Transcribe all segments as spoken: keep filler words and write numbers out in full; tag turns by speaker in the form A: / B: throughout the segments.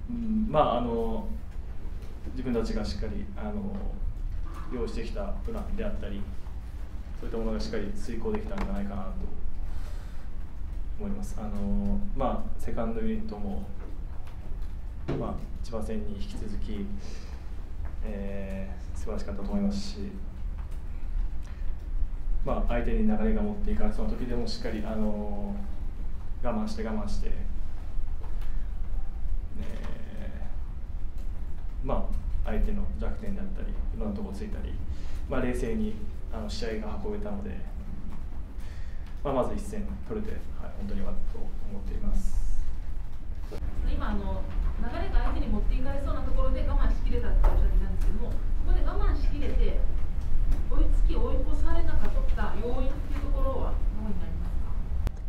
A: うん、まああの自分たちがしっかりあの用意してきたプランであったり、そういったものがしっかり遂行できたんじゃないかなと思います。あのまあ、セカンドユニットも、まあ、千葉戦に引き続き、えー、素晴らしかったと思いますし、まあ、相手に流れが持っていかれそうな時でもしっかりあの我慢して我慢して、えー、まあ相手の弱点であったりいろんなところついたり、まあ、冷静にあの試合が運べたので、まあ、まず一戦取れて、はい、本当に良かったと思っています。
B: 今あの流れが相手に持っていかれそうなところで我慢しきれたっておっしゃってたんですけども、ここで我慢しきれて追いつき追い越されなかった要因っていうところはどうになりますか？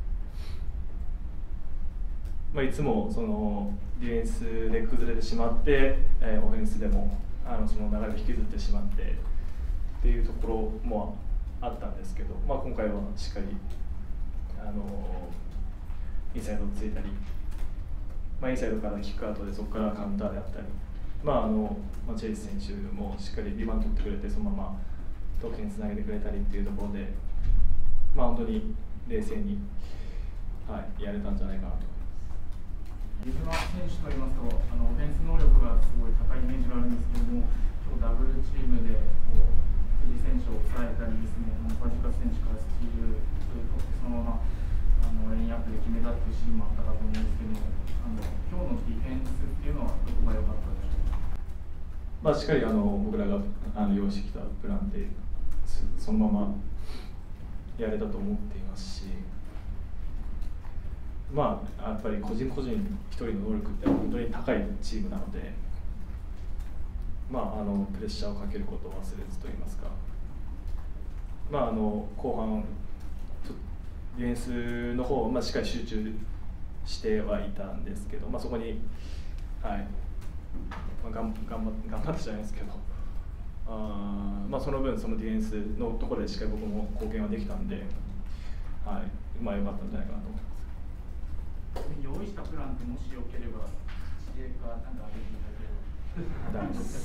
A: まあ、いつもそのディフェンスで崩れてしまって、えー、オフェンスでもあのその流れを引きずってしまってっていうところもあったんですけど、まあ、今回はしっかりあのインサイドをついたり、まあ、インサイドからキックアウトでそこからカウンターであったり、まああのまあ、チェイス選手もしっかりリバウンド取ってくれてそのまま得点につなげてくれたりっていうところで、まあ、本当に冷静に、はい、やれたんじゃないかなと思います。
C: 飯島選手といいますと、あのオフェンス能力がすごい高いイメージがあるんですけども、今日ダブルチームでこう藤井選手を抑えたりですね、ファジカス選手からスチールというそのままあのレインアップで決めたというシーンもあったかと思うんですけども、あの今日のディフェンスっていうのはどこが良かったでしょうか。
A: まあ、しっかりあの僕らがあの用意してきたプランでそのままやれたと思っていますし、まあ、やっぱり個人個人一人の能力って本当に高いチームなので、まあ、あのプレッシャーをかけることを忘れずといいますか、まあ、あの後半ディフェンスの方、まあ、しっかり集中してはいたんですけど、まあ、そこに、はいまあ、頑頑張頑張ってじゃないですけど、あまあ、その分そのディフェンスのところでしっかり僕も貢献はできたんで、はい、まあ良かったんじゃないかなと思います。
C: 用意したプランってもしよければ知恵かなんか挙げていただければ。
A: 大丈夫です。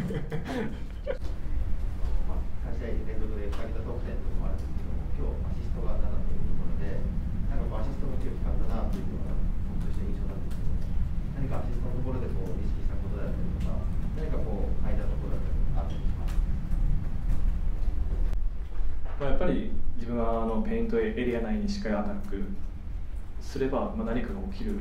D: まあさん試合連続でふたけた得点というのもあるんですけども、今日アシストがななというところで、なんかこうアシストが強かったなというのが僕として印象なんですけど、何かアシストのところでこう意識したことだったりとか、何かこう変えたところだったりとかあったりします。
A: まあ、やっぱり自分はあのペイントエリア内にしっかりアタックすれば、まあ、何かが起きる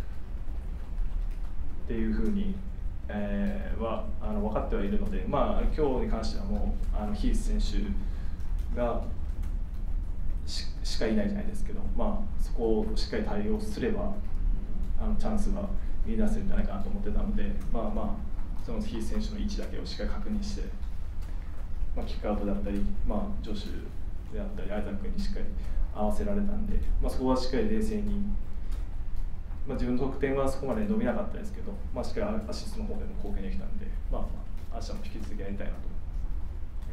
A: っていうふうに、えー、はあの分かってはいるので、まあ、今日に関してはもうあのヒース選手が し, しかいないじゃないですけど、まあ、そこをしっかり対応すればあのチャンスが見出せるんじゃないかなと思ってたので、まあまあ、そのヒース選手の位置だけをしっかり確認して、まあ、キックアウトだったり、まあ、ジョシュであったりアイザックにしっかり合わせられたんで、まあ、そこはしっかり冷静に、まあ、自分の得点はそこまで伸びなかったですけど、まあ、しっかりアシストの方でも貢献できたんで、まあ、明日も引き続きやりたいなと思います。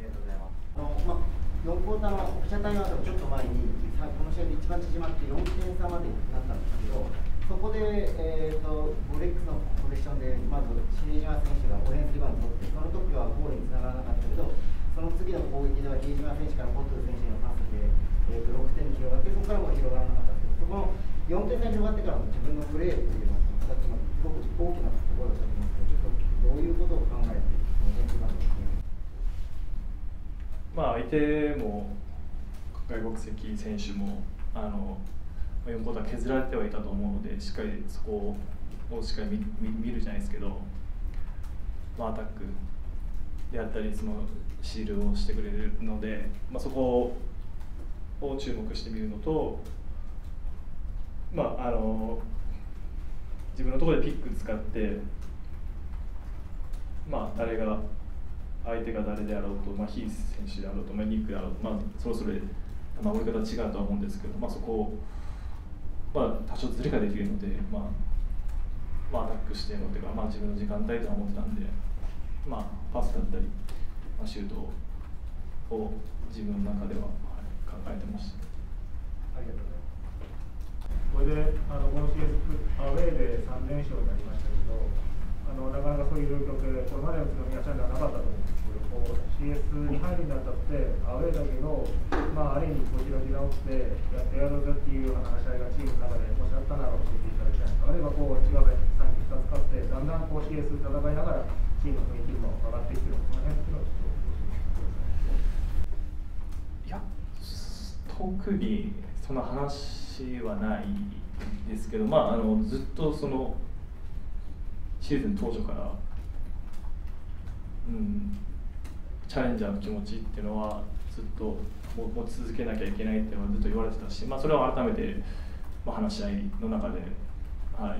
D: ありがとうございます。あのまあ、よんクォーターのオフィシャルタイムアウトのちょっと前に、この試合で一番縮まってよんてん差までなったんですけど、そこで、えー、とブレックスのポゼッションで、まず比江島選手がオフェンスリバウンドを取って、その時はゴールにつながらなかったけど、その次の攻撃では比江島選手からポット選手へのパスで、えー、とろくてんに広がって、そこからも広がらなかったんですけど、そこのよんてん差に広がってからの自分のプレーっていうのは、ふたつのすごく大きなところだと思うんですけど、ちょっとどういうことを考えて、オフェンスリバウンドを決める。
A: まあ、相手も外国籍選手もあのよんクォーター削られてはいたと思うので、しっかりそこをしっかり 見, 見るじゃないですけど、まあ、アタックであったりそのシールをしてくれるので、まあ、そこを注目してみるのと、まあ、あの自分のところでピック使って、まあ、誰が相手が誰であろうと、まあ、ヒース選手であろうと、まあ、ニックであろうと、まあ、それぞれ守り方違うとは思うんですけど、まあ、そこを、まあ、多少ずれができるので、まあまあ、アタックしてのというか、まあ、自分の時間帯とは思ってたんで、まあ、パスだったり、まあ、シュートを自分の中では、はい、考えてました。
D: ありがとうございます。
C: これであのこのシリーズアウェーでさんれんしょうになりましたけど、 のなかなかそういう状況で、これまでの宇都宮チャンではなかったと思うんですけど、こう シーエス に入るにあたって、アウェーだけど、まあ、ある意味、こう開き直ってやってやるぞっていうような話し合いがチームの中でもしあったなら教えていただきたいんですか、あるいはこう違うさんにふたつ勝って、だんだんこう シーエス 戦いながら、チームの雰囲気も上がってきてるの、その辺っていうのはちょっと
A: いや、特にその話はないですけど、まあ、あのずっとそのシーズン当初から、うん、チャレンジャーの気持ちっていうのはずっと持ち続けなきゃいけないっていうのはずっと言われてたし、まあ、それを改めて、まあ、話し合いの中で、はい、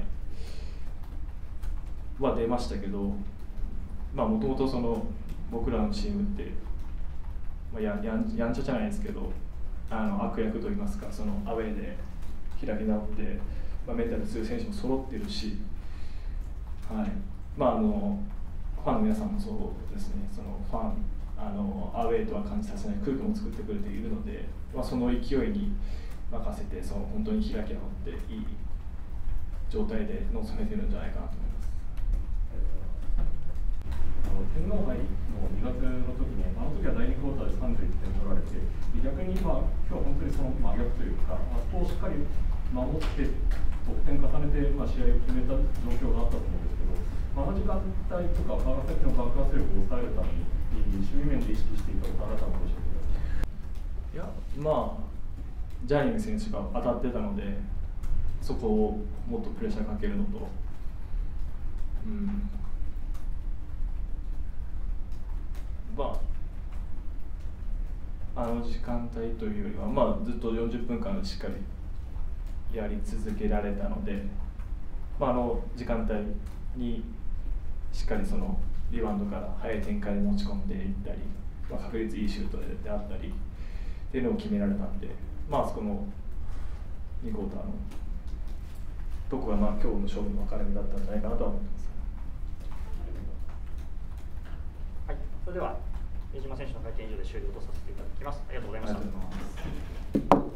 A: は出ましたけど、まあもともとその僕らのチームって、まあ、ややんやんちゃじゃないですけど、あの悪役といいますか、そのアウェーで開き直って、まあ、メンタル強い選手も揃ってるし、はい、まああのファンの皆さんもそうですね、そのファンあのアウェーとは感じさせない空気も作ってくれているので、まあ、その勢いに任せてその本当に開き直っていい状態で臨めてるんじゃないかなと思います。
E: あの天皇杯のにがつの時に、あの時はだいにクォーターでさんじゅういってん取られて、逆に今、今日は本当にその真逆というか、あそこをしっかり守って、得点重ねて、まあ、試合を決めた状況があったと思うんですけど、まあ、あの時間帯とか、川崎の爆発力を抑えるために、守備面で意識していたこと、改めて教えてください。
A: いや、まあ、ジャニング選手が当たってたので、そこをもっとプレッシャーかけるのと、うん、まあ、あの時間帯というよりは、まあ、ずっとよんじゅっぷんかんしっかりやり続けられたので、まあ、あの時間帯にしっかりそのリバウンドから速い展開に持ち込んでいったり、まあ、確率いいシュートであったりっていうのを決められたんで、まあ、あそこのにクォーターのどこがまあ今日の勝負の分かれ目だったんじゃないかなとは思ってます。
F: はい、それでは飯島選手の会見以上で終了とさせていただきます。ありがとうございました。
A: ありがとうございます。